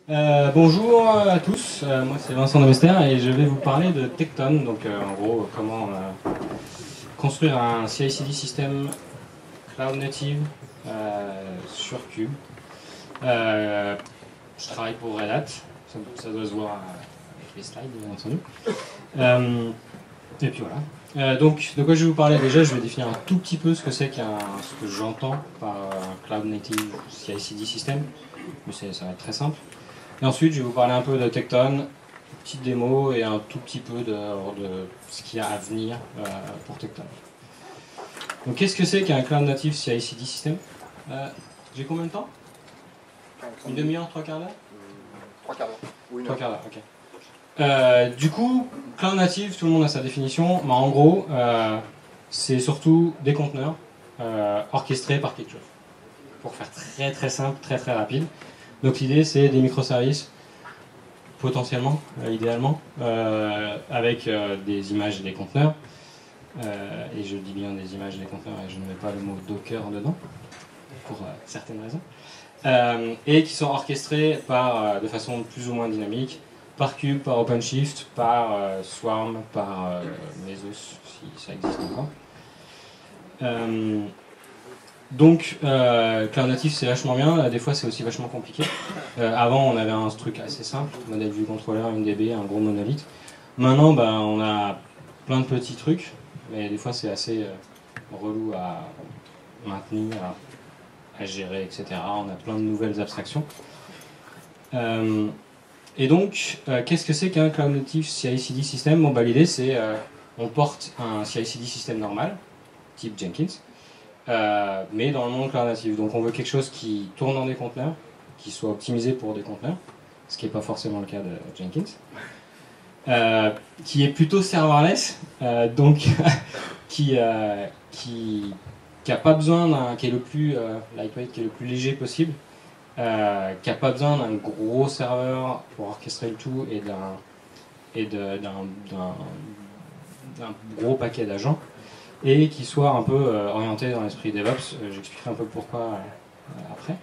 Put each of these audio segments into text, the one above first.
Bonjour à tous, moi c'est Vincent Domester et je vais vous parler de Tekton, donc en gros comment construire un CI/CD système cloud native sur Cube. Je travaille pour Red Hat, ça doit se voir avec les slides bien entendu. Et puis voilà. Donc de quoi je vais vous parler déjà, je vais définir un tout petit peu ce que c'est ce que j'entends par un cloud native CI/CD système, mais ça va être très simple. Et ensuite, je vais vous parler un peu de Tekton, une petite démo et un tout petit peu de ce qu'il y a à venir pour Tekton. Donc, qu'est-ce que c'est qu'un Cloud Native CI/CD System J'ai combien de temps? Une demi-heure, trois quarts d'heure? Trois quarts d'heure. Oui, trois quarts d'heure, ok. Du coup, Cloud Native, tout le monde a sa définition, mais en gros, c'est surtout des conteneurs orchestrés par quelque chose. Pour faire très très simple, très très rapide. Donc l'idée c'est des microservices, potentiellement, idéalement, avec des images et des conteneurs. Et je dis bien des images et des conteneurs et je ne mets pas le mot Docker dedans, pour certaines raisons. Et qui sont orchestrés de façon plus ou moins dynamique, par Cube, par OpenShift, par Swarm, par Mesos, si ça existe encore. Donc, Cloud Native c'est vachement bien, des fois c'est aussi vachement compliqué. Avant on avait un truc assez simple, modèle view controller, une DB, un gros monolithe. Maintenant on a plein de petits trucs, mais des fois c'est assez relou à maintenir, à gérer, etc. On a plein de nouvelles abstractions. Et donc, qu'est-ce que c'est qu'un Cloud Native CI/CD system? Bon, l'idée c'est on porte un CI/CD system normal, type Jenkins, mais dans le monde cloud native. Donc on veut quelque chose qui tourne dans des conteneurs, qui soit optimisé pour des conteneurs, ce qui n'est pas forcément le cas de Jenkins, qui est plutôt serverless, donc qui a pas besoin qui est le plus lightweight, qui est le plus léger possible, qui n'a pas besoin d'un gros serveur pour orchestrer le tout et d'un gros paquet d'agents, et qui soit un peu orienté dans l'esprit DevOps. J'expliquerai un peu pourquoi après.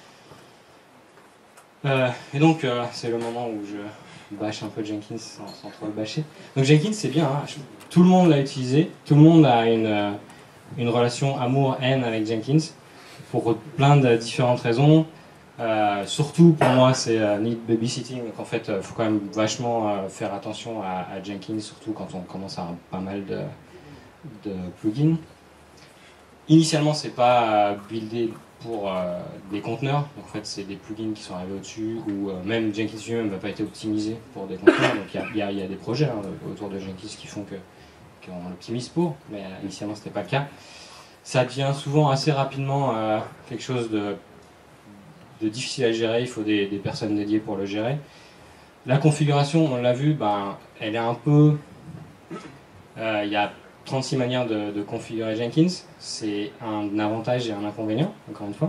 Et donc, c'est le moment où je bâche un peu Jenkins sans trop le bâcher. Donc Jenkins, c'est bien, hein, tout le monde l'a utilisé, tout le monde a une relation amour-haine avec Jenkins, pour plein de différentes raisons. Surtout pour moi, c'est need babysitting, donc en fait, il faut quand même vachement faire attention à Jenkins, surtout quand on commence à avoir pas mal de plugins. Initialement, c'est pas buildé pour des conteneurs. En fait, c'est des plugins qui sont arrivés au-dessus, ou même Jenkins lui-même n'a pas été optimisé pour des conteneurs. Donc il y a des projets autour de Jenkins qui font qu'on l'optimise pour, mais initialement, c'était pas le cas. Ça devient souvent assez rapidement quelque chose de difficile à gérer. Il faut des personnes dédiées pour le gérer. La configuration, on l'a vu, elle est un peu... Il y a 36 manières de configurer Jenkins, c'est un avantage et un inconvénient, encore une fois.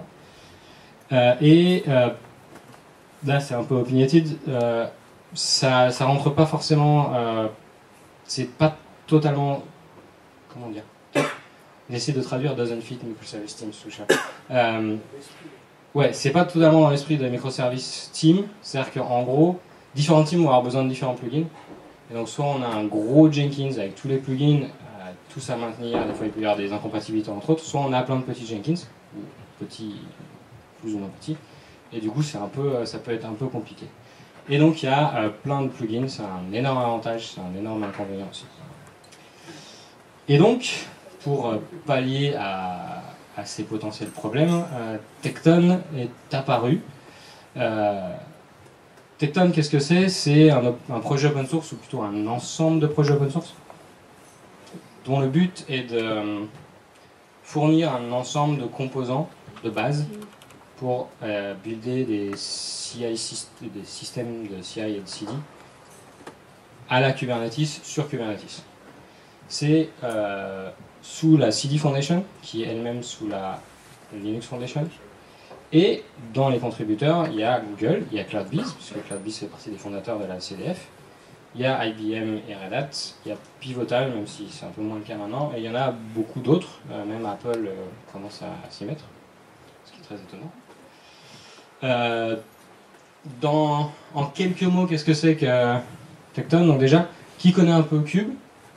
Là, c'est un peu opinionated, ça rentre pas forcément, c'est pas totalement, comment dire, j'essaie de traduire doesn't fit microservice teams tout ça. Ouais, c'est pas totalement dans l'esprit de microservice team, c'est-à-dire qu'en gros, différents teams vont avoir besoin de différents plugins. Et donc soit on a un gros Jenkins avec tous les plugins, tous à maintenir, des fois il peut y avoir des incompatibilités entre autres, soit on a plein de petits Jenkins, ou petits, plus ou moins petits, et du coup ça peut être un peu compliqué. Et donc il y a plein de plugins, c'est un énorme avantage, c'est un énorme inconvénient aussi. Et donc, pour pallier à ces potentiels problèmes, Tekton est apparu. Tekton, qu'est-ce que c'est? C'est un projet open source, ou plutôt un ensemble de projets open source, dont le but est de fournir un ensemble de composants de base pour builder des systèmes de CI et de CD à la Kubernetes sur Kubernetes. C'est sous la CD Foundation, qui est elle-même sous la Linux Foundation. Et dans les contributeurs, il y a Google, il y a CloudBees, puisque CloudBees fait partie des fondateurs de la CDF. Il y a IBM et Red Hat, il y a Pivotal, même si c'est un peu moins le cas maintenant, et il y en a beaucoup d'autres, même Apple commence à s'y mettre, ce qui est très étonnant. En quelques mots, qu'est-ce que c'est que Tekton? Donc déjà, qui connaît un peu Cube?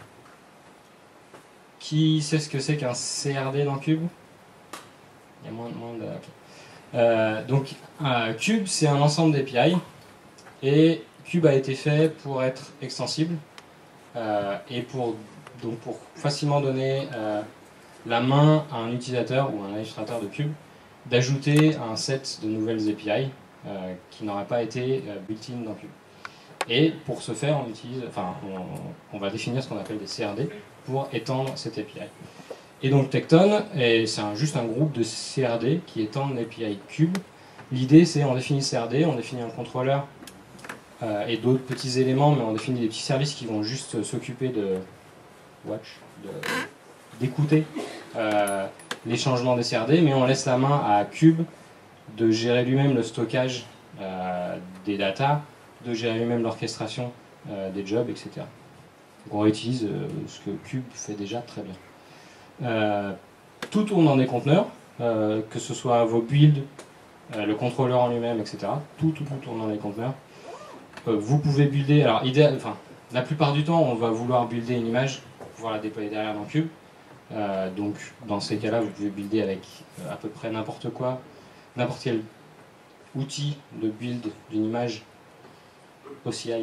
Qui sait ce que c'est qu'un CRD dans Cube? Il y a moins de... ok. Cube, c'est un ensemble d'API. Et Cube a été fait pour être extensible et pour facilement donner la main à un utilisateur ou à un administrateur de Cube d'ajouter un set de nouvelles API qui n'auraient pas été built-in dans Cube. Et pour ce faire, on va définir ce qu'on appelle des CRD pour étendre cette API. Et donc Tekton, c'est juste un groupe de CRD qui étendent l'API Cube. L'idée, c'est on définit CRD, on définit un contrôleur et d'autres petits éléments, mais on définit des petits services qui vont juste s'occuper de d'écouter les changements des CRD, mais on laisse la main à Cube de gérer lui-même le stockage des datas, de gérer lui-même l'orchestration des jobs, etc. Donc on réutilise ce que Cube fait déjà très bien. Tout tourne dans des conteneurs, que ce soit vos builds, le contrôleur en lui-même, etc. Tout tourne dans les conteneurs. Vous pouvez builder, alors la plupart du temps on va vouloir builder une image pour pouvoir la déployer derrière dans Cube. Donc dans ces cas-là vous pouvez builder avec à peu près n'importe quoi, n'importe quel outil de build d'une image OCI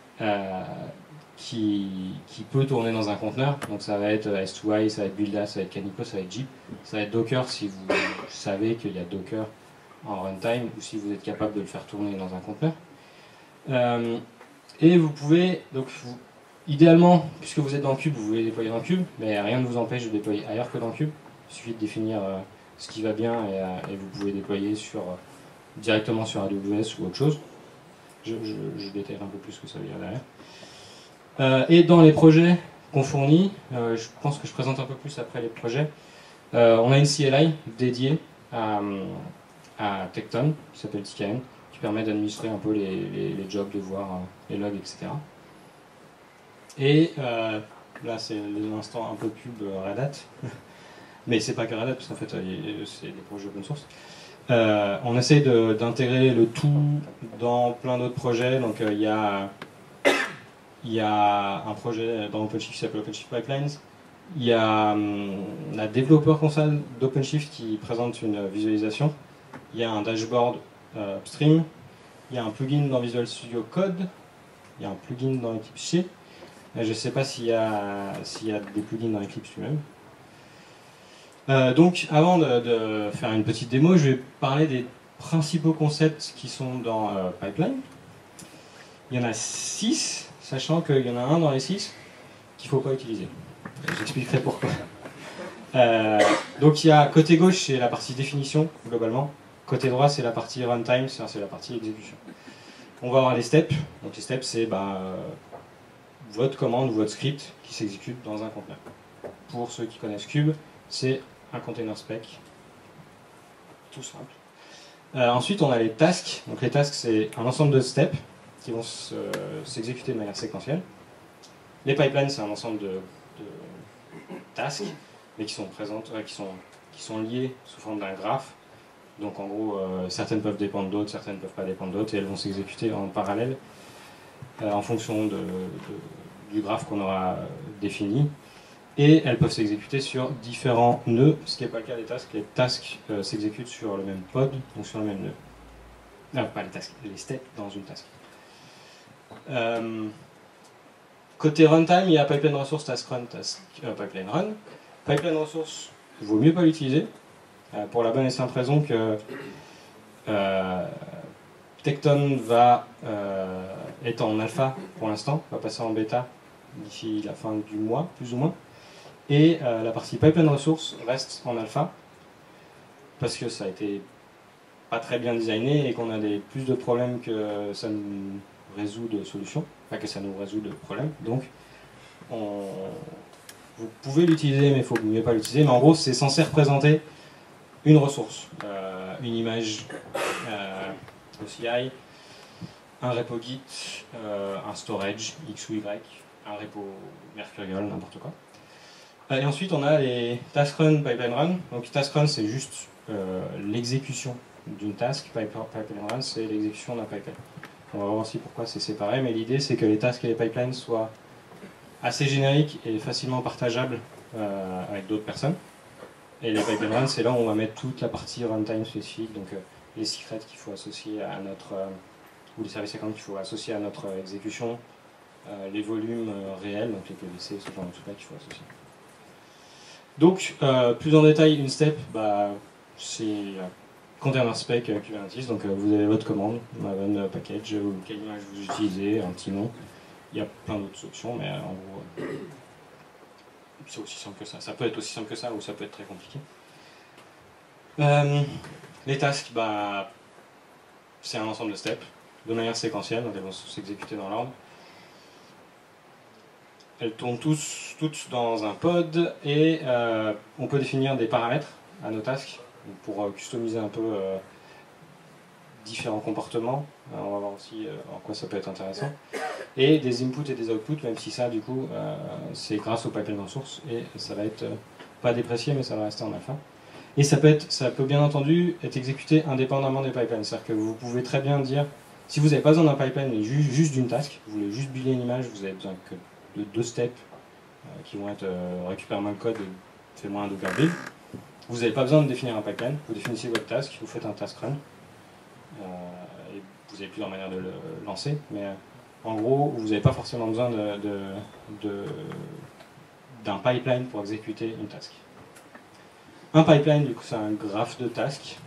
qui peut tourner dans un conteneur. Donc ça va être S2I, ça va être Builda, ça va être Canico, ça va être Jeep, ça va être Docker si vous savez qu'il y a Docker en runtime ou si vous êtes capable de le faire tourner dans un conteneur. Et vous pouvez, idéalement, puisque vous êtes dans Cube, vous voulez déployer dans Cube, mais rien ne vous empêche de déployer ailleurs que dans Cube. Il suffit de définir ce qui va bien et vous pouvez déployer directement sur AWS ou autre chose. Je détaillerai un peu plus ce que ça veut dire derrière. Et dans les projets qu'on fournit, je pense que je présente un peu plus après les projets, on a une CLI dédiée à Tekton, qui s'appelle TKN, qui permet d'administrer un peu les jobs, de voir les logs, etc. Et là, c'est l'instant un peu pub Red Hat, mais c'est pas que Red Hat, parce qu'en fait, c'est des projets open source. On essaie d'intégrer le tout dans plein d'autres projets. Donc, il y a un projet dans OpenShift qui s'appelle OpenShift Pipelines. Il y a la développeur console d'OpenShift qui présente une visualisation. Il y a un dashboard upstream. Il y a un plugin dans Visual Studio Code. Il y a un plugin dans Eclipse C. Je ne sais pas s'il y a des plugins dans Eclipse lui-même. Donc, avant de faire une petite démo, je vais parler des principaux concepts qui sont dans Pipeline. Il y en a 6, sachant qu'il y en a un dans les 6 qu'il ne faut pas utiliser. J'expliquerai pourquoi. Donc, il y a côté gauche, c'est la partie définition, globalement. Côté droit, c'est la partie runtime, c'est la partie exécution. On va avoir les steps. Donc, les steps, c'est votre commande ou votre script qui s'exécute dans un conteneur. Pour ceux qui connaissent Cube, c'est un container spec, tout simple. Ensuite, on a les tasks. Donc les tasks, c'est un ensemble de steps qui vont s'exécuter de manière séquentielle. Les pipelines, c'est un ensemble de tasks, mais qui sont présentes, qui sont liées sous forme d'un graphe. Donc en gros, certaines peuvent dépendre d'autres, certaines ne peuvent pas dépendre d'autres, et elles vont s'exécuter en parallèle en fonction du graphe qu'on aura défini. Et elles peuvent s'exécuter sur différents nœuds, ce qui n'est pas le cas des tasks. Les tasks s'exécutent sur le même pod, donc sur le même nœud. Non, pas les tasks, les steps dans une task. Côté runtime, il y a pipeline resource, task run, pipeline run. Pipeline resource, il vaut mieux pas l'utiliser, pour la bonne et simple raison que Tekton est en alpha pour l'instant, va passer en bêta d'ici la fin du mois, plus ou moins. Et la partie pipeline resource reste en alpha parce que ça a été pas très bien designé et qu'on a plus de problèmes que ça nous résout de solutions, pas que ça nous résout de problèmes. Donc vous pouvez l'utiliser, mais il faut mieux pas l'utiliser. Mais en gros, c'est censé représenter une ressource, une image OCI, un repo Git, un storage X ou Y, un repo Mercurial, n'importe quoi. Et ensuite, on a les task run, pipeline run. Donc, task run, c'est juste l'exécution d'une task, pipeline run, c'est l'exécution d'un pipeline. On va voir aussi pourquoi c'est séparé, mais l'idée c'est que les tasks et les pipelines soient assez génériques et facilement partageables avec d'autres personnes. Et les pipeline runs, c'est là où on va mettre toute la partie runtime spécifique, donc les secrets qu'il faut associer à notre, ou les services accounts qu'il faut associer à notre exécution, les volumes réels, donc les PVC, ce genre de trucs-là qu'il faut associer. Donc, plus en détail, une step, c'est container spec Kubernetes, donc vous avez votre commande, Maven package, quelle image vous utilisez, un petit nom. Il y a plein d'autres options, mais en gros, c'est aussi simple que ça. Ça peut être aussi simple que ça, ou ça peut être très compliqué. Les tasks, c'est un ensemble de steps, de manière séquentielle, donc elles vont s'exécuter dans l'ordre. Elles tournent toutes dans un pod, et on peut définir des paramètres à nos tasks pour customiser un peu différents comportements. On va voir aussi en quoi ça peut être intéressant. Et des inputs et des outputs, même si ça, du coup, c'est grâce au pipeline ressources, et ça va être pas déprécié, mais ça va rester en alpha. Et ça peut bien entendu être exécuté indépendamment des pipelines. C'est-à-dire que vous pouvez très bien dire, si vous n'avez pas besoin d'un pipeline, mais juste d'une task, vous voulez juste builder une image, vous avez besoin que de 2 steps qui vont être récupère-moi le code et fais-moi un Docker build. Vous n'avez pas besoin de définir un pipeline, vous définissez votre task, vous faites un task run. Et vous avez plusieurs manières de le lancer, mais en gros, vous n'avez pas forcément besoin d'un pipeline pour exécuter une task. Un pipeline, du coup, c'est un graphe de tasks.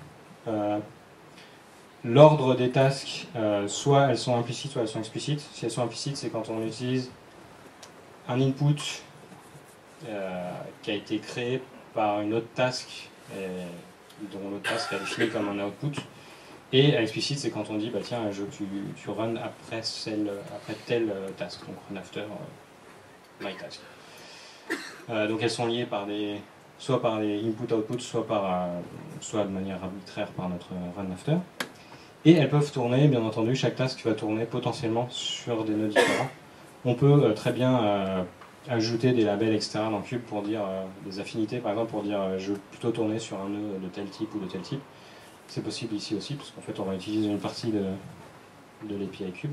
L'ordre des tasks, soit elles sont implicites, soit elles sont explicites. Si elles sont implicites, c'est quand on utilise un input qui a été créé par une autre task, dont l'autre task est définie comme un output. Et explicite, c'est quand on dit, tiens, tu run après telle task, donc run after my task. Donc elles sont liées soit par des input-output, soit de manière arbitraire par notre run after. Et elles peuvent tourner, bien entendu, chaque task va tourner potentiellement sur des nœuds différents. On peut très bien ajouter des labels, etc. dans Cube pour dire des affinités, par exemple, pour dire je veux plutôt tourner sur un nœud de tel type ou de tel type. C'est possible ici aussi, parce qu'en fait on va utiliser une partie de l'API Cube.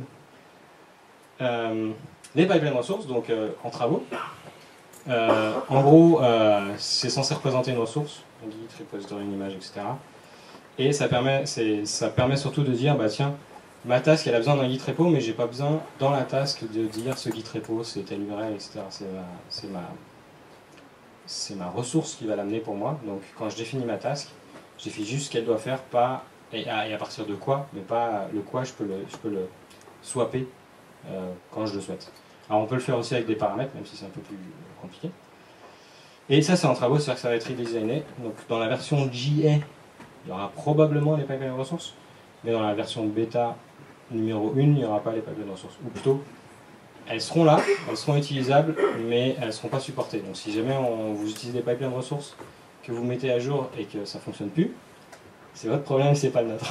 Les pipelines ressources, donc en travaux. En gros, c'est censé représenter une ressource, un Git, repository, une image, etc. Et ça permet surtout de dire, tiens, ma task elle a besoin d'un Git repo, mais j'ai pas besoin dans la task de dire ce Git repo, c'est telle URL, etc. C'est ma ressource qui va l'amener pour moi. Donc quand je définis ma task, je définis juste ce qu'elle doit faire, et à partir de quoi, mais pas le quoi, je peux le swapper quand je le souhaite. Alors on peut le faire aussi avec des paramètres, même si c'est un peu plus compliqué. Et ça c'est en travaux, c'est-à-dire que ça va être redesigné. Donc dans la version GA, il y aura probablement les pipelines ressources, mais dans la version bêta numéro 1, il n'y aura pas les pipelines ressources. Ou plutôt, elles seront là, elles seront utilisables, mais elles ne seront pas supportées. Donc si jamais vous utilisez des pipelines ressources, que vous mettez à jour et que ça ne fonctionne plus, c'est votre problème, c'est pas le nôtre.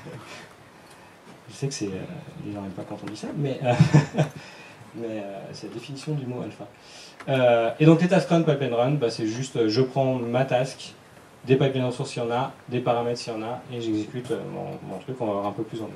Je sais que les gens n'aiment pas quand on dit ça, mais c'est la définition du mot alpha. Et donc les task run, pipeline run, c'est juste je prends ma task, des pipelines ressources s'il y en a, des paramètres s'il y en a, et j'exécute mon truc. On va voir un peu plus en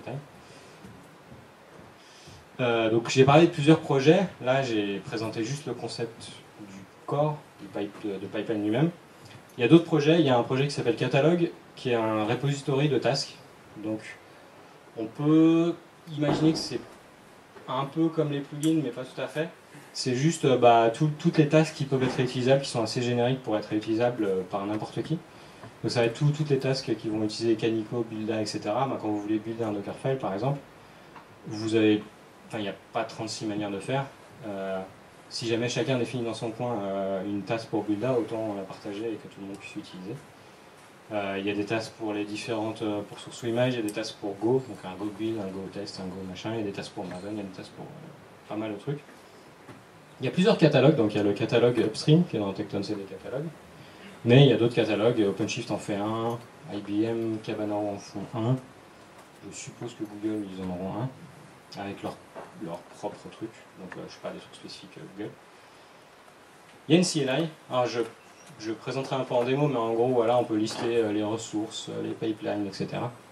détail. Donc j'ai parlé de plusieurs projets. Là j'ai présenté juste le concept du core, de pipeline lui-même. Il y a d'autres projets. Il y a un projet qui s'appelle Catalog, qui est un repository de tasks. Donc on peut imaginer que c'est un peu comme les plugins, mais pas tout à fait. C'est juste toutes les tasks qui peuvent être réutilisables, qui sont assez génériques pour être réutilisables par n'importe qui. Donc ça va être toutes les tasks qui vont utiliser Canico, Builda, etc. Quand vous voulez builder un Dockerfile, par exemple, il n'y a pas 36 manières de faire. Si jamais chacun définit dans son coin une task pour Builda, autant la partager et que tout le monde puisse l'utiliser. Il y a des tasks pour les différentes, pour source ou image, il y a des tasks pour Go, donc un Go build, un Go test, un Go machin, il y a des tasks pour Maven, il y a des tasks pour pas mal de trucs. Il y a plusieurs catalogues, donc il y a le catalogue Upstream qui est dans le Tecton CD catalogue, mais il y a d'autres catalogues, OpenShift en fait un, IBM, Kibana en font un, je suppose que Google ils en auront un, avec leur propre truc, donc je ne sais pas des trucs spécifiques Google. Il y a une CLI, alors je le présenterai un peu en démo, mais en gros, voilà, on peut lister les ressources, les pipelines, etc.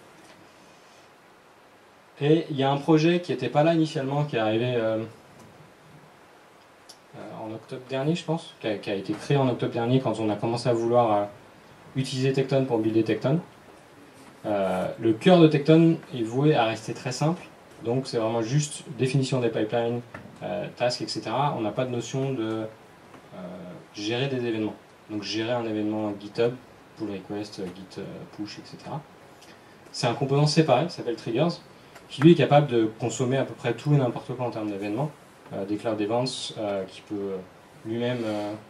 Et il y a un projet qui n'était pas là initialement, qui est arrivé en octobre dernier, je pense, qui a été créé en octobre dernier quand on a commencé à vouloir utiliser Tekton pour builder Tekton. Le cœur de Tekton est voué à rester très simple, donc c'est vraiment juste définition des pipelines, tasks, etc. On n'a pas de notion de gérer des événements. Donc gérer un événement GitHub, pull request, git push, etc. C'est un composant séparé qui s'appelle Triggers, qui lui est capable de consommer à peu près tout et n'importe quoi en termes d'événements, des cloud events, qui peut lui-même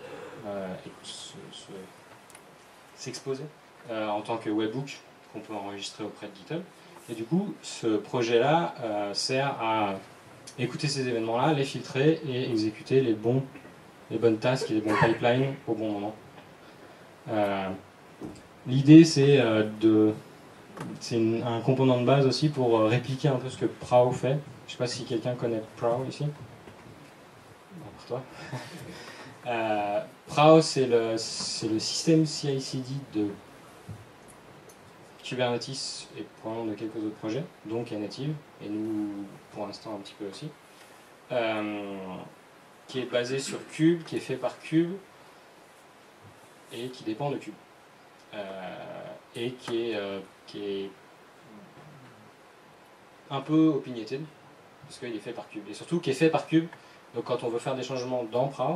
s'exposer en tant que webhook qu'on peut enregistrer auprès de GitHub. Et du coup, ce projet-là sert à écouter ces événements-là, les filtrer et exécuter les bonnes tasks et les bons pipelines au bon moment. L'idée, c'est un composant de base aussi pour répliquer un peu ce que Prao fait. Je ne sais pas si quelqu'un connaît Prao ici. Pour toi. Prao, c'est le système CI/CD de Kubernetes et probablement de quelques autres projets, donc Knative, et nous pour l'instant un petit peu aussi, qui est basé sur Kube, qui est fait par Kube et qui dépend de Kube, et qui est un peu opinionated parce qu'il est fait par Kube, et surtout qui est fait par Kube. Donc quand on veut faire des changements dans Prao,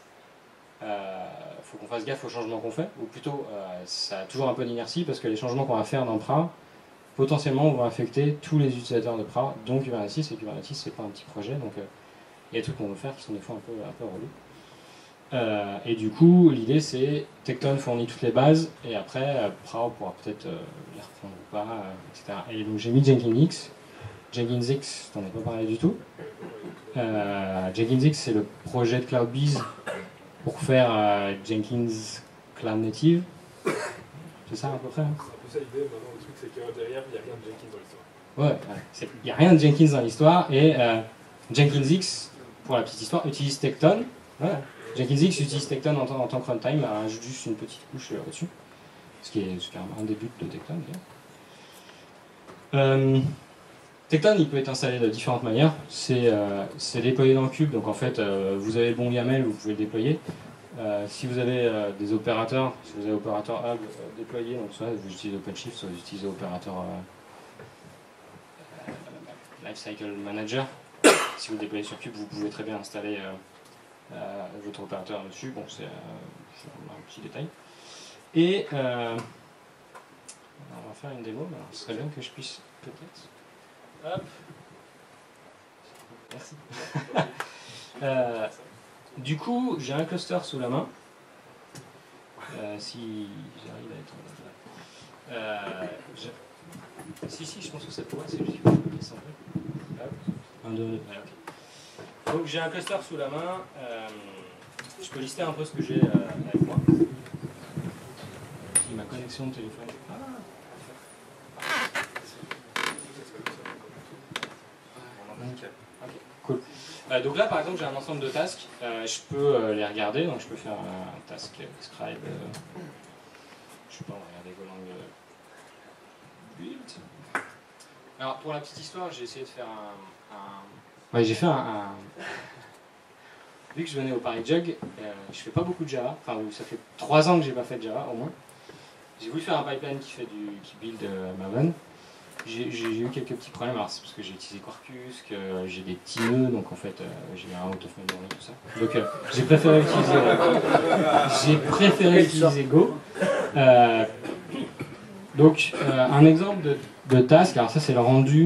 faut qu'on fasse gaffe aux changements qu'on fait, ou plutôt ça a toujours un peu d'inertie parce que les changements qu'on va faire dans Prao potentiellement vont affecter tous les utilisateurs de Prao, dont Kubernetes, et Kubernetes c'est pas un petit projet, donc il y a des trucs qu'on veut faire qui sont des fois un peu relous. Et du coup l'idée c'est Tekton fournit toutes les bases et après Prao pourra peut-être les reprendre ou pas, etc. Et donc j'ai mis Jenkins X, t'en ai pas parlé du tout. Jenkins X c'est le projet de CloudBees pour faire Jenkins Cloud Native. C'est ça à peu près, hein. C'est un peu ça l'idée. Maintenant, le truc, c'est que derrière, il n'y a rien de Jenkins dans l'histoire. Ouais, il n'y a rien de Jenkins dans l'histoire. Et Jenkins X, pour la petite histoire, utilise Tekton. Ouais. Jenkins X utilise Tekton en tant que runtime, rajoute juste une petite couche au-dessus. Ce qui est un des buts de Tekton, d'ailleurs. Tekton, il peut être installé de différentes manières. C'est déployé dans Cube, donc en fait, vous avez le bon YAML, vous pouvez le déployer. Si vous avez des opérateurs, si vous avez opérateur hub déployé, donc soit vous utilisez OpenShift, soit vous utilisez opérateur Lifecycle Manager. Si vous le déployez sur Cube, vous pouvez très bien installer votre opérateur dessus. Bon, c'est un petit détail. Et on va faire une démo, mais alors, ce serait bien que je puisse peut-être. Hop. Merci. Du coup, j'ai un cluster sous la main. Si j'arrive à être... Si, je pense que ça pourrait, c'est juste qu'il faut le descendre. Hop. 1, 2, 2. Ouais, ok. Donc j'ai un cluster sous la main. Je peux lister un peu ce que j'ai avec moi. Et ma connexion de téléphone. Cool. Donc là, par exemple, j'ai un ensemble de tasks. Je peux les regarder. Donc, je peux faire un task describe. Je sais pas, on va regarder Golang build. Alors, pour la petite histoire, j'ai essayé de faire Ouais, j'ai fait Vu que je venais au Paris Jug, je fais pas beaucoup de Java. Enfin, ça fait 3 ans que j'ai pas fait de Java, au moins. J'ai voulu faire un pipeline qui build Maven. J'ai eu quelques petits problèmes, alors c'est parce que j'ai utilisé Quarkus, que j'ai des petits nœuds, donc en fait j'ai eu un out of memory, tout ça. Donc j'ai préféré utiliser Go. Donc un exemple de task, alors ça c'est le rendu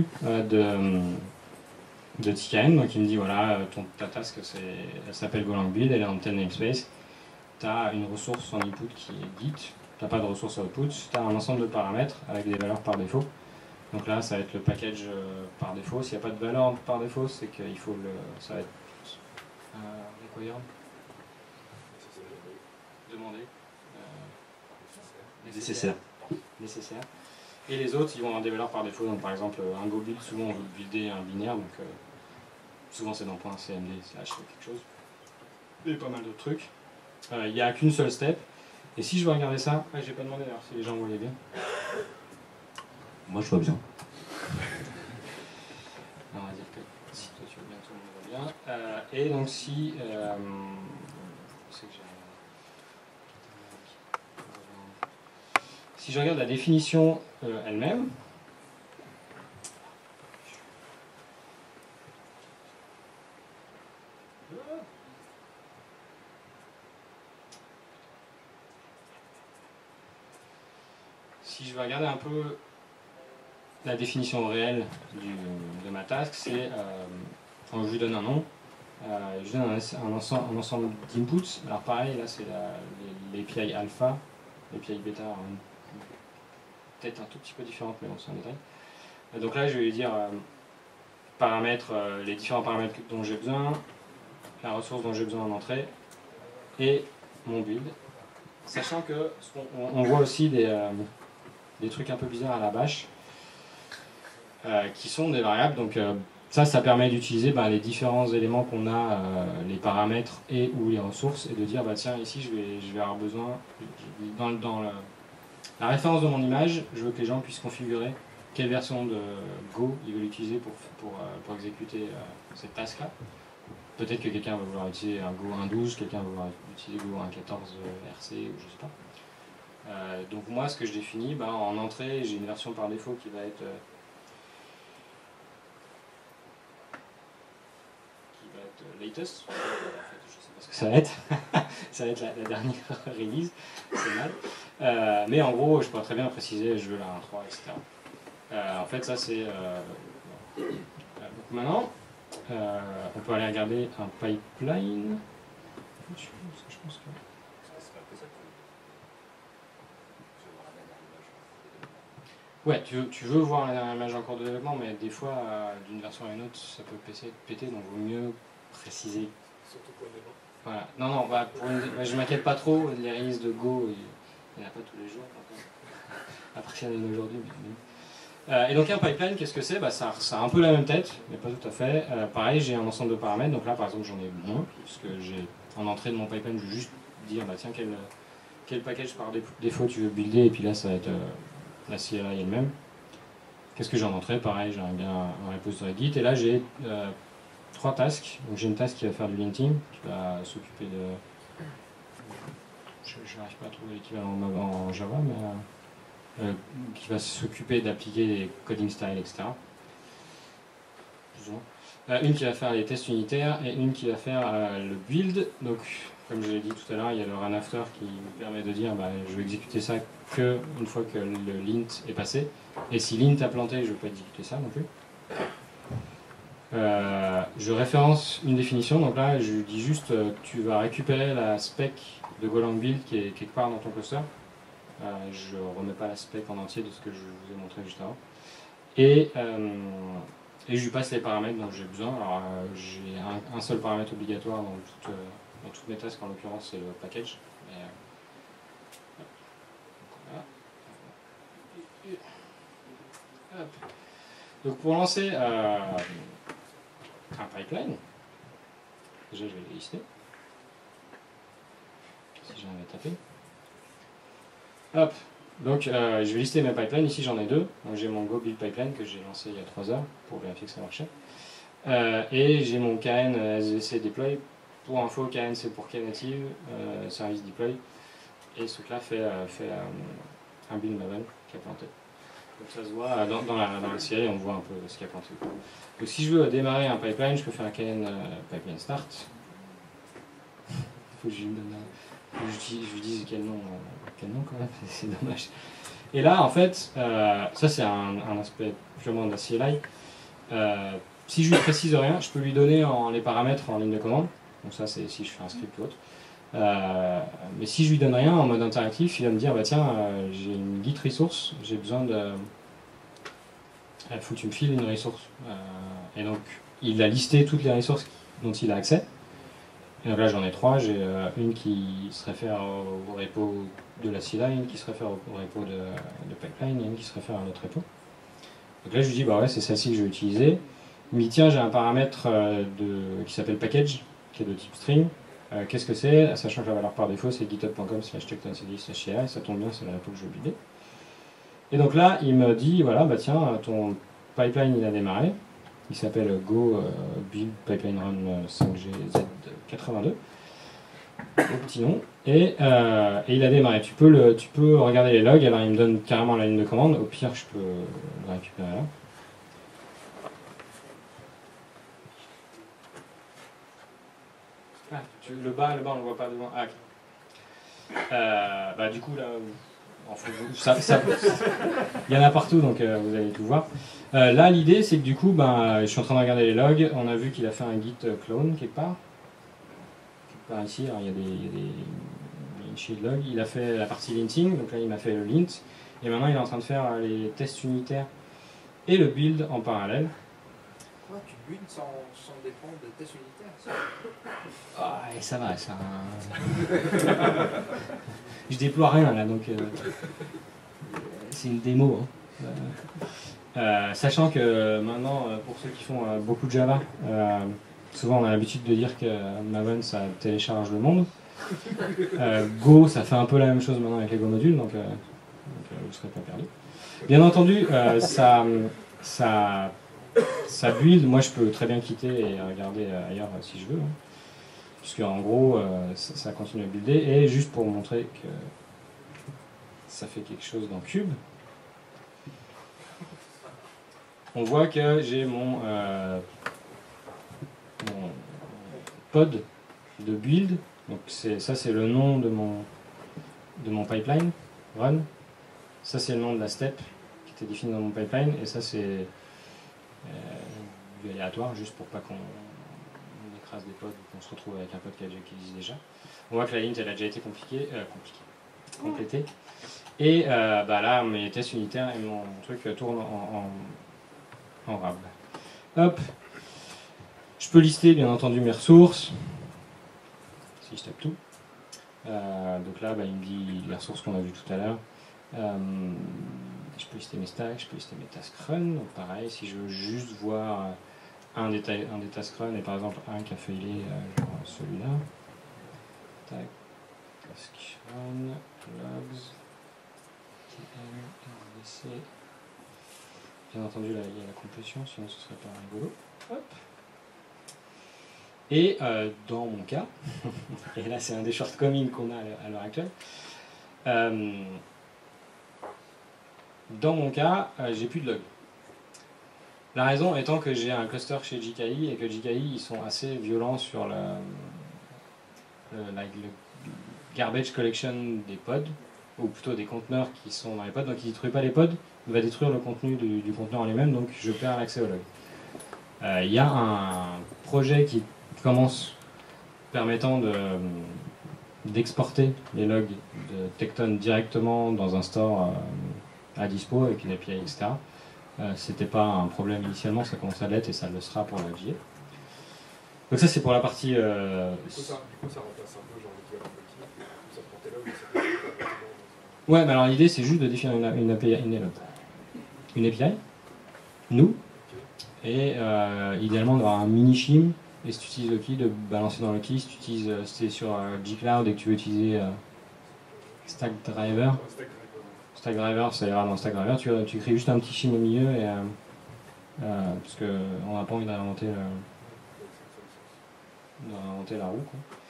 de TKN, donc il me dit voilà, ta task elle s'appelle Golang Build, elle est en tel namespace, tu as une ressource en input qui est Git, tu n'as pas de ressource output, tu as un ensemble de paramètres avec des valeurs par défaut. Donc là, ça va être le package par défaut. S'il n'y a pas de valeur par défaut, c'est qu'il faut ça va être required. Demander. Nécessaire. Nécessaire. Et les autres, ils vont avoir des valeurs par défaut. Donc par exemple, un go build, souvent on veut builder un binaire. Donc souvent c'est dans .cmd/quelque chose. Et pas mal d'autres trucs. Il n'y a qu'une seule step. Et si je veux regarder ça, j'ai pas demandé d'ailleurs si les gens voyaient bien. Moi, je vois bien. On va dire que si toi tu veux bien, tout le monde va bien. Et donc si... c'est que si je regarde la définition elle-même, si je veux regarder un peu la définition réelle de ma task, c'est je lui donne un nom, je lui donne un ensemble d'inputs. Alors pareil, là c'est l'API alpha, l'API bêta, peut-être un tout petit peu différente, mais bon, c'est un détail. Donc là je vais lui dire les différents paramètres dont j'ai besoin, la ressource dont j'ai besoin en entrée, et mon build. Sachant que on voit aussi des trucs un peu bizarres à la bash, qui sont des variables. Donc ça permet d'utiliser les différents éléments qu'on a, les paramètres et ou les ressources, et de dire tiens, ici je vais avoir besoin, dans la référence de mon image, je veux que les gens puissent configurer quelle version de Go ils veulent utiliser pour exécuter cette task là. Peut-être que quelqu'un va vouloir utiliser un Go 1.12, quelqu'un va vouloir utiliser Go 1.14 RC, ou je sais pas. Donc moi, ce que je définis, en entrée, j'ai une version par défaut qui va être latest. En fait, je sais pas ce que ça va être. Ça va être la dernière release, c'est mal. Mais en gros, je pourrais très bien préciser, je veux la 1.3, etc. En fait, ça c'est... donc maintenant, on peut aller regarder un pipeline. Je pense que... Ouais, tu veux voir la dernière image en cours de développement, mais des fois, d'une version à une autre, ça peut péter, donc il vaut mieux préciser. Surtout pour les gens. Voilà. Non, je m'inquiète pas trop, les releases de Go, il n'y en a pas tous les jours. Après, il y en a aujourd'hui. Et donc un pipeline, qu'est-ce que c'est? Ça a un peu la même tête, mais pas tout à fait. Pareil, j'ai un ensemble de paramètres, donc là par exemple j'en ai moins, puisque j'ai en entrée de mon pipeline, je vais juste dire tiens, quel package par défaut tu veux builder, et puis là ça va être la CLI elle-même. Qu'est-ce que j'ai en entrée? Pareil, j'ai un repository Git, et là j'ai 3 tasks. Donc j'ai une task qui va faire du linting, qui va s'occuper de... Je n'arrive pas à trouver l'équivalent en Java, mais qui va s'occuper d'appliquer des coding styles, etc. Une qui va faire les tests unitaires, et une qui va faire le build. Donc, comme je l'ai dit tout à l'heure, il y a le run after qui me permet de dire je vais exécuter ça que une fois que le lint est passé. Et si l'int a planté, je ne vais pas exécuter ça non plus. Je référence une définition, donc là je dis juste tu vas récupérer la spec de Golang build qui est quelque part dans ton cluster. Je ne remets pas la spec en entier de ce que je vous ai montré juste avant. Et je lui passe les paramètres dont j'ai besoin. Alors j'ai un seul paramètre obligatoire dans toutes mes tasks, en l'occurrence c'est le package. Mais, voilà. Donc pour lancer un pipeline, déjà je vais le lister, si j'arrive à taper. Hop, donc je vais lister mes pipelines, ici j'en ai 2, donc j'ai mon Go Build Pipeline que j'ai lancé il y a 3 heures pour vérifier que ça marchait, et j'ai mon KN SVC Deploy. Pour info, KN c'est pour Knative Service Deploy, et ce truc là fait un build level qui a planté. Donc ça se voit dans la série, on voit un peu ce qui a planté. Donc si je veux démarrer un pipeline, je peux faire un KN pipeline start. Il faut que je lui dise quel nom quand même, c'est dommage. Et là en fait, ça c'est un aspect purement de la CLI. Si je lui précise rien, je peux lui donner les paramètres en ligne de commande. Donc ça c'est si je fais un script ou autre. Mais si je lui donne rien en mode interactif, il va me dire tiens, j'ai une Git resource, j'ai besoin de... Il faut que tu me files une ressource. Et donc il a listé toutes les ressources dont il a accès. Et donc là j'en ai 3, j'ai une qui se réfère au repo de la CLI, une qui se réfère au repo de pipeline, et une qui se réfère à un autre repo. Donc là je lui dis ouais c'est celle-ci que je vais utiliser. Il me dit tiens j'ai un paramètre qui s'appelle package, qui est de type string. Qu'est-ce que c'est? Sachant que la valeur par défaut c'est github.com/tectoncd/CI, ça tombe bien, c'est la repo que je vais builder. Et donc là, il me dit, voilà, bah tiens, ton pipeline il a démarré, il s'appelle Go build pipeline run 5GZ82, au petit nom, et il a démarré. Tu peux regarder les logs, alors il me donne carrément la ligne de commande, au pire je peux le récupérer là. Ah, le bas on le voit pas devant. Ah, ok. Bah du coup là, il y en a partout, donc vous allez tout voir. Là, l'idée, c'est que du coup, ben, je suis en train de regarder les logs. On a vu qu'il a fait un git clone quelque part. Quelque part ici, alors, il y a une sheet log. Il a fait la partie linting, donc là, il m'a fait le lint. Et maintenant, il est en train de faire les tests unitaires et le build en parallèle. Quoi, tu builds sans dépendre de tests unitaires? Ah, et ça va, ça. Je déploie rien là, donc c'est une démo. Hein. Sachant que maintenant, pour ceux qui font beaucoup de Java, souvent on a l'habitude de dire que Maven ça télécharge le monde. Go, ça fait un peu la même chose maintenant avec les Go modules, donc vous ne serez pas perdu. Bien entendu, ça build, moi je peux très bien quitter et regarder ailleurs si je veux. Hein. Puisque en gros, ça continue à builder. Et juste pour vous montrer que ça fait quelque chose dans Cube, on voit que j'ai mon pod de build. Donc ça c'est le nom de mon pipeline, run. Ça c'est le nom de la step qui était définie dans mon pipeline. Et ça c'est du aléatoire, juste pour pas qu'on écrase des pods ou qu'on se retrouve avec un pod qui existe déjà. On voit que la lint elle a déjà été complétée. Et bah là mes tests unitaires et mon truc tournent en rab. Hop. Je peux lister bien entendu mes ressources. Si je tape tout. Donc là bah, il me dit les ressources qu'on a vues tout à l'heure. Je peux lister mes stacks, je peux lister mes tasks run. Donc pareil, si je veux juste voir un des tasks run et par exemple un qui a failé, genre celui-là. Tac. Task run, logs, tm, rdc. Bien entendu là il y a la complétion, sinon ce serait pas rigolo. Hop. Et dans mon cas, et là c'est un des shortcomings qu'on a à l'heure actuelle, dans mon cas, j'ai plus de log. La raison étant que j'ai un cluster chez GKI et que GKI ils sont assez violents sur le garbage collection des pods, ou plutôt des conteneurs qui sont dans les pods. Donc il ne détruit pas les pods, il va détruire le contenu du conteneur en lui-même, donc je perds l'accès au log. Il y a un projet qui commence permettant d'exporter les logs de Tekton directement dans un store à dispo avec une API, etc. C'était pas un problème initialement, ça commence à l'être et ça le sera pour la JE. Donc ça c'est pour la partie... Du coup ça remplace un peu genre l'équivalent de Wiki, ça prend tes logs et ça fait Ouais, mais alors l'idée c'est juste de définir une API, nous, et idéalement d'avoir un mini-shim, et si tu utilises Loki, de balancer dans Loki, si tu utilises, si tu es sur G-Cloud et que tu veux utiliser Stackdriver, ça ira dans Stackdriver, tu crées juste un petit shim au milieu, et, parce qu'on n'a pas envie d'inventer la roue.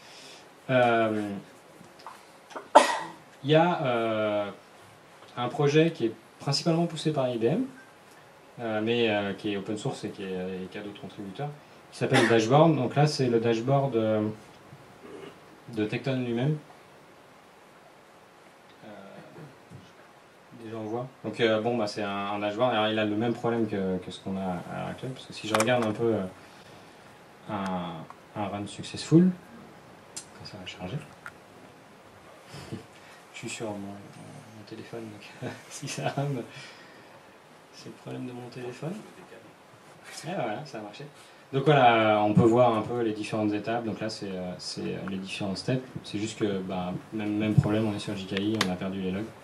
Il y a un projet qui est principalement poussé par IBM, mais qui est open source et qui a d'autres contributeurs, qui s'appelle Dashboard. Donc là, c'est le dashboard de Tekton lui-même. Déjà on voit. Donc bon, bah, c'est un dashboard. Alors, il a le même problème que ce qu'on a à l'heure actuelle, parce que si je regarde un peu un run successful, quand ça va charger. Je suis sur mon téléphone, donc si ça rame, c'est le problème de mon téléphone. Et voilà, ça a marché. Donc voilà, on peut voir un peu les différentes étapes. Donc là, c'est les différents steps. C'est juste que, bah, même problème, on est sur JKI, on a perdu les logs.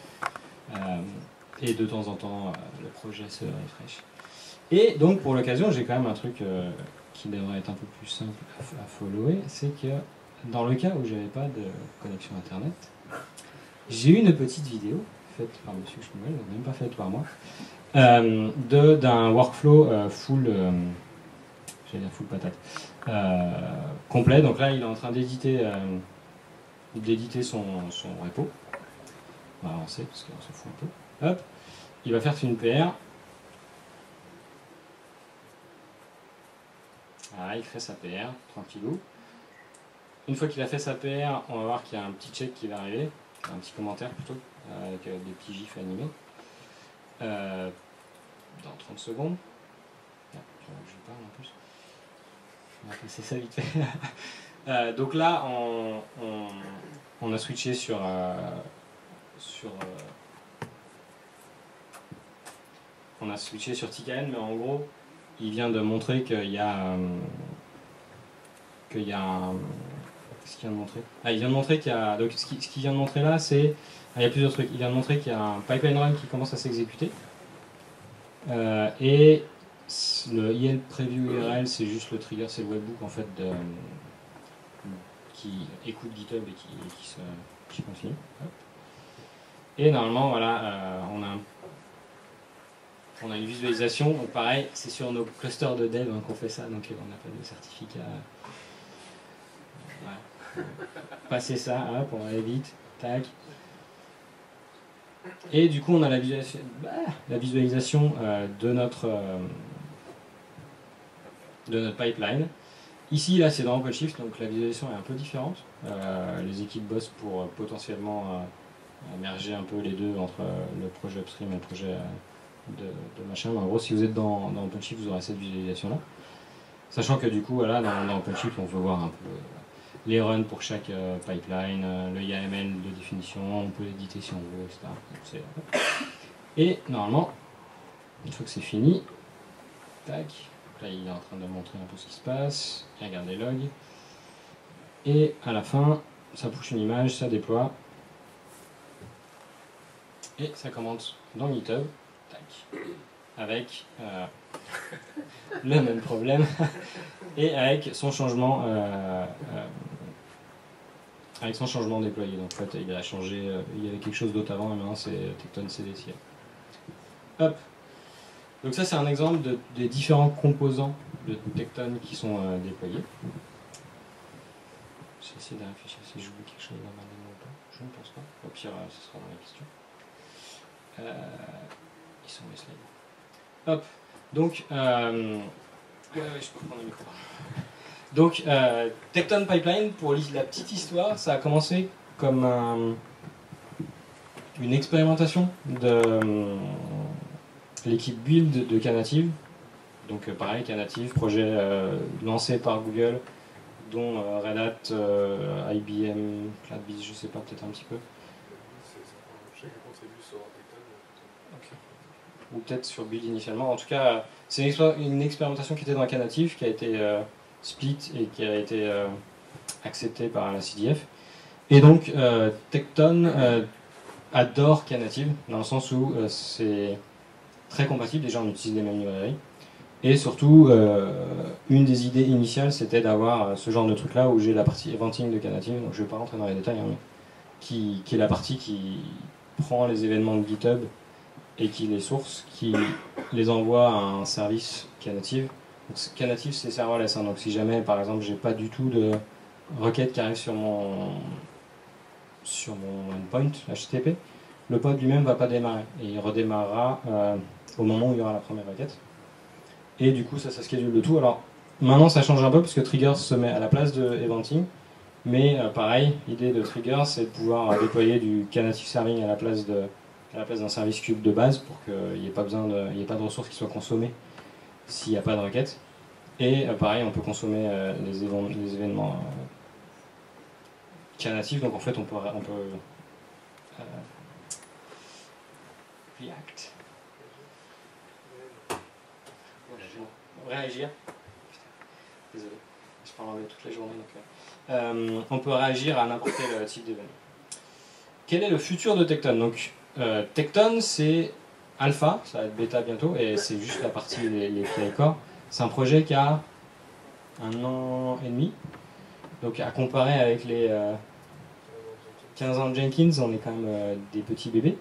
Et de temps en temps, le projet se refresh. Et donc, pour l'occasion, j'ai quand même un truc qui devrait être un peu plus simple à follower, c'est que dans le cas où j'avais pas de connexion internet, j'ai une petite vidéo faite par Monsieur Schmuel, même pas faite par moi, d'un workflow full, j'allais dire full patate, complet. Donc là, il est en train d'éditer son repo. On va avancer parce qu'on s'en fout un peu. Hop, il va faire une PR. Voilà, il crée sa PR, tranquillou. Une fois qu'il a fait sa PR, on va voir qu'il y a un petit check qui va arriver, un petit commentaire plutôt, avec des petits gifs animés. Dans 30 secondes. Ah, je parle en plus. On va passer ça vite fait. Donc là, on a switché sur on a switché sur TKN, mais en gros, il vient de montrer qu'il y a qu'est-ce qu'il vient de montrer? Il vient de montrer qu'il y a. Donc, ce qu'il vient de montrer là, c'est. Il y a plusieurs trucs. Il vient de montrer qu'il y a un pipeline run qui commence à s'exécuter. Et le IL preview URL, c'est juste le trigger, c'est le webhook en fait qui écoute GitHub et qui continue. Hop. Et normalement, voilà, on a une visualisation. Donc pareil, c'est sur nos clusters de dev qu'on fait ça, donc on n'a pas de certificat. Ouais. Passer ça, hop, on va aller vite, tac. Et du coup, on a la visualisation de notre pipeline. Ici, là, c'est dans OpenShift, donc la visualisation est un peu différente. Les équipes bossent pour potentiellement merger un peu les deux entre le projet upstream et le projet de machin. Mais en gros, si vous êtes dans OpenShift, vous aurez cette visualisation-là. Sachant que du coup, voilà, dans OpenShift, on peut voir un peu les runs pour chaque pipeline, le YAML de définition, on peut l'éditer si on veut, etc. Et normalement, une fois que c'est fini, tac, là il est en train de montrer un peu ce qui se passe, il regarde les logs, et à la fin, ça push une image, ça déploie, et ça commence dans GitHub, tac, avec le même problème, et avec son changement déployé. Donc en fait, il a changé, il y avait quelque chose d'autre avant, et maintenant c'est Tekton CDCL. Hop. Donc ça c'est un exemple des différents composants de Tekton qui sont déployés. J'essaie de réfléchir si j'oublie quelque chose dans ma démo ou pas. Je ne pense pas. Au pire, ce sera dans la question. Ils sont mes slides. Hop. Donc, je peux prendre le micro. Donc, Tekton Pipeline, pour la petite histoire, ça a commencé comme une expérimentation de l'équipe build de Knative. Donc, pareil, Knative, projet lancé par Google, dont Red Hat, IBM, CloudBees, je sais pas, peut-être un petit peu. Je sais qu'il contribue sur Tekton. Okay. Ou peut-être sur Build initialement. En tout cas, c'est une expérimentation qui était dans Knative, qui a été split et qui a été acceptée par la CDF. Et donc, Tekton adore Knative, dans le sens où c'est très compatible, déjà on utilise les mêmes librairies. Et surtout, une des idées initiales, c'était d'avoir ce genre de truc-là où j'ai la partie eventing de Knative, donc je ne vais pas rentrer dans les détails, hein, mais qui est la partie qui prend les événements de GitHub et qui les source, qui les envoie à un service Knative. Donc Knative c'est serverless, hein, donc si jamais par exemple j'ai pas du tout de requête qui arrive sur mon endpoint HTTP, le pod lui-même va pas démarrer et il redémarrera au moment où il y aura la première requête. Et du coup ça schedule le tout. Alors maintenant ça change un peu parce que Trigger se met à la place de Eventing, mais pareil, l'idée de Trigger c'est de pouvoir déployer du Knative Serving à la place d'un service cube de base pour qu'il n'y ait pas besoin il n'y ait pas de ressources qui soient consommées s'il n'y a pas de requête. Et pareil, on peut consommer les événements Knative, donc en fait on peut React. Réagir. Désolé, je parle anglais toute la journée. Donc, on peut réagir à n'importe quel type d'événement. Quel est le futur de Tekton? Donc, Tekton, c'est alpha, ça va être bêta bientôt, et c'est juste la partie les PI Core. C'est un projet qui a 1 an et demi. Donc à comparer avec les 15 ans de Jenkins, on est quand même des petits bébés.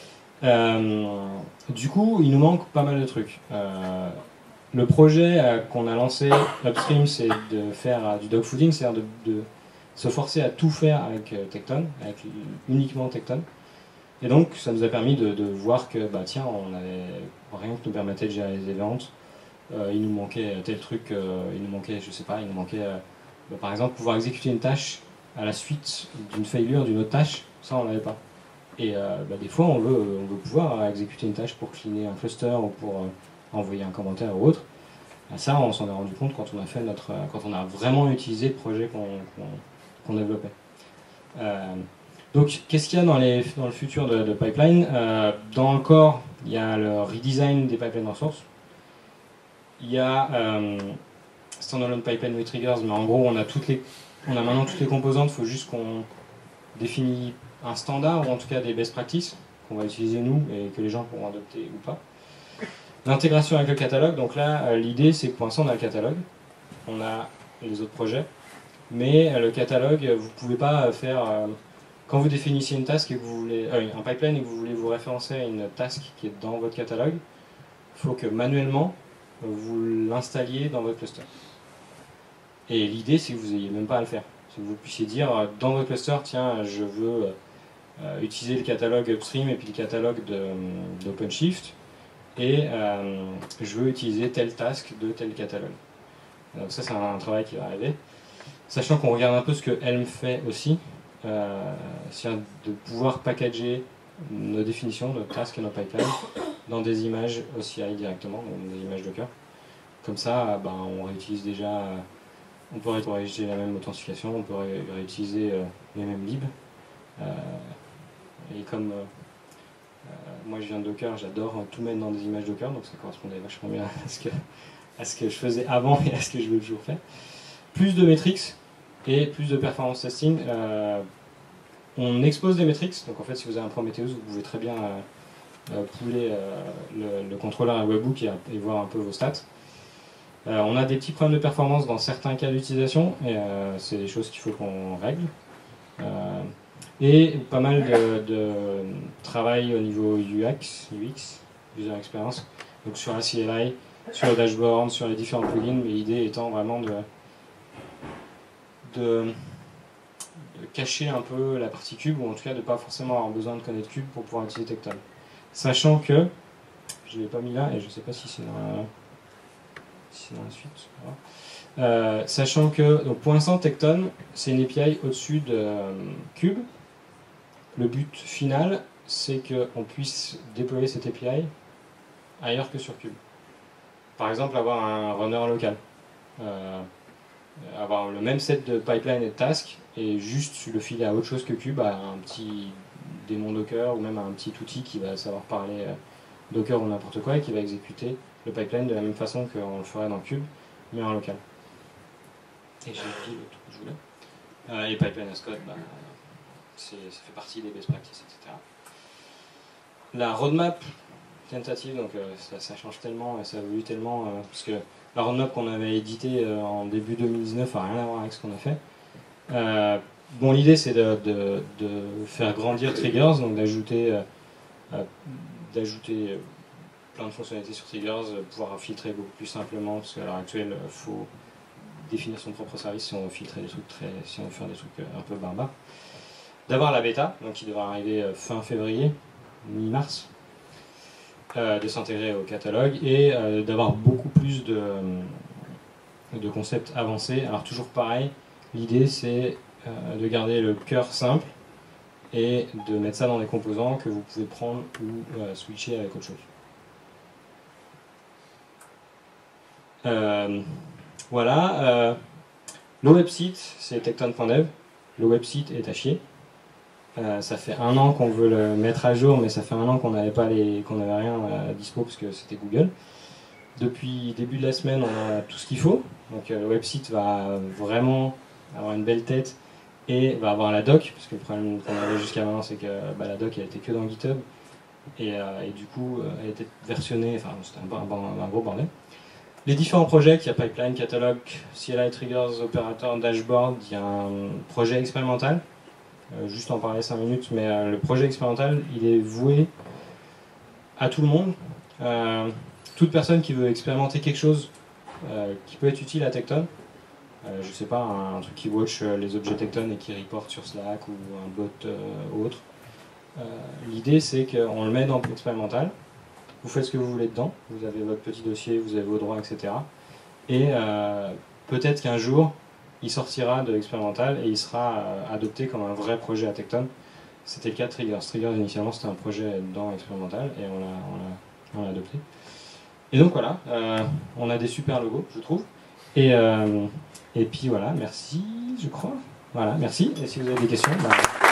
Du coup, il nous manque pas mal de trucs. Le projet qu'on a lancé Upstream, c'est de faire du dogfooding, c'est-à-dire de se forcer à tout faire avec Tekton, avec uniquement Tekton. Et donc, ça nous a permis de voir que, bah tiens, on avait rien qui nous permettait de gérer les events. Il nous manquait tel truc, il nous manquait, je sais pas, il nous manquait, par exemple, pouvoir exécuter une tâche à la suite d'une failure d'une autre tâche. Ça, on l'avait pas. Et des fois, on veut pouvoir exécuter une tâche pour cleaner un cluster ou pour envoyer un commentaire ou autre. Ça, on s'en est rendu compte quand on a fait quand on a vraiment utilisé le projet qu'on développait. Donc, qu'est-ce qu'il y a dans le futur de pipeline? Dans le core, il y a le redesign des pipelines ressources. Il y a standalone pipeline with triggers, mais en gros, on a maintenant toutes les composantes. Il faut juste qu'on définisse un standard, ou en tout cas des best practices qu'on va utiliser nous et que les gens pourront adopter ou pas. L'intégration avec le catalogue, donc là, l'idée c'est que pour l'instant on a le catalogue, on a les autres projets, mais le catalogue, vous ne pouvez pas faire... quand vous définissez une task et que vous voulez, un pipeline et que vous voulez vous référencer à une task qui est dans votre catalogue, il faut que manuellement vous l'installiez dans votre cluster. Et l'idée c'est que vous n'ayez même pas à le faire. C'est que vous puissiez dire dans votre cluster, tiens, je veux utiliser le catalogue Upstream et puis le catalogue d'OpenShift, et je veux utiliser telle task de tel catalogue. Donc ça, c'est un travail qui va arriver. Sachant qu'on regarde un peu ce que Helm fait aussi, c'est de pouvoir packager nos définitions, nos tasks et nos pipelines dans des images OCI directement, donc des images Docker. Comme ça, on réutilise déjà, on peut réutiliser la même authentification, on peut réutiliser les mêmes libs. Et comme moi je viens de Docker, j'adore tout mettre dans des images Docker, donc ça correspondait vachement bien à ce que je faisais avant et à ce que je veux toujours faire. Plus de metrics et plus de performance testing. On expose des metrics, donc en fait si vous avez un Prometheus, vous pouvez très bien pouler le contrôleur à webhook et voir un peu vos stats. On a des petits problèmes de performance dans certains cas d'utilisation, et c'est des choses qu'il faut qu'on règle. Et pas mal de travail au niveau UX, user experience, donc sur la CLI, sur le dashboard, sur les différents plugins, mais l'idée étant vraiment de cacher un peu la partie cube, ou en tout cas de ne pas forcément avoir besoin de connaître cube pour pouvoir utiliser Tekton. Sachant que, je ne l'ai pas mis là, et je ne sais pas si c'est dans la suite. Voilà. Sachant que, donc pour l'instant, Tekton, c'est une API au-dessus de Cube. Le but final, c'est qu'on puisse déployer cette API ailleurs que sur Cube. Par exemple, avoir un runner local. Avoir le même set de pipeline et de tasks, et juste le filer à autre chose que Cube, à un petit démon Docker, ou même à un petit outil qui va savoir parler Docker ou n'importe quoi, et qui va exécuter le pipeline de la même façon qu'on le ferait dans Cube, mais en local. Et j'ai oublié le truc que je voulais. Et pipeline as code, ça fait partie des best practices, etc. La roadmap tentative, donc ça change tellement et ça évolue tellement, parce que la roadmap qu'on avait éditée en début 2019 n'a rien à voir avec ce qu'on a fait. L'idée c'est de faire grandir Triggers, donc d'ajouter plein de fonctionnalités sur Triggers, pouvoir filtrer beaucoup plus simplement, parce qu'à l'heure actuelle, il faut définir son propre service si on veut filtrer des trucs si on veut faire des trucs un peu barbares. D'avoir la bêta, donc qui devra arriver fin février, mi-mars, de s'intégrer au catalogue, et d'avoir beaucoup plus de concepts avancés. Alors toujours pareil, l'idée c'est de garder le cœur simple et de mettre ça dans des composants que vous pouvez prendre ou switcher avec autre chose. Voilà. Le website, c'est tekton.dev. Le website est à chier. Ça fait 1 an qu'on veut le mettre à jour, mais ça fait 1 an qu'on n'avait rien à dispo parce que c'était Google. Depuis début de la semaine, on a tout ce qu'il faut. Donc le website va vraiment avoir une belle tête et va avoir la doc, parce que le problème qu'on avait jusqu'à maintenant, c'est que la doc elle était que dans GitHub, et du coup elle était versionnée, enfin c'était un gros bordel. les différents projets, il y a Pipeline, Catalog, CLI, Triggers, Operator, Dashboard, il y a un projet expérimental, juste en parler 5 minutes, mais le projet expérimental, il est voué à tout le monde. Toute personne qui veut expérimenter quelque chose qui peut être utile à Tekton, je sais pas, un truc qui watch les objets Tekton et qui reporte sur Slack ou un bot autre. L'idée c'est qu'on le met dans l'expérimental, vous faites ce que vous voulez dedans, vous avez votre petit dossier, vous avez vos droits, etc. Et peut-être qu'un jour, il sortira de l'expérimental et il sera adopté comme un vrai projet à Tekton. C'était le cas de Triggers. Triggers initialement c'était un projet dans l'expérimental et on l'a adopté. Et donc voilà, on a des super logos, je trouve. Et puis voilà, merci, je crois. Voilà, merci. Et si vous avez des questions, bah...